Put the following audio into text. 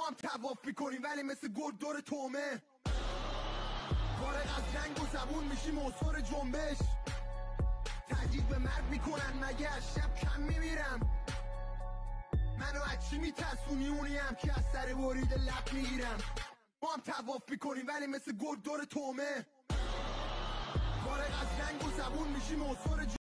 هم طواف میکنیم ولی مثل گرگ دور تومه. فارغ از جنگ و زبون میشیم عنصر جنبش. تهدید به مرگ میکنن مگه از شب کم میمیرم؟ منو از چی میترسونی؟ اونیم که از سر برید لب میگیرم. ما هم طواف میکنیم ولی مثل گرگ دور تومه. فارغ از جنگ و زبون میشیم عنصر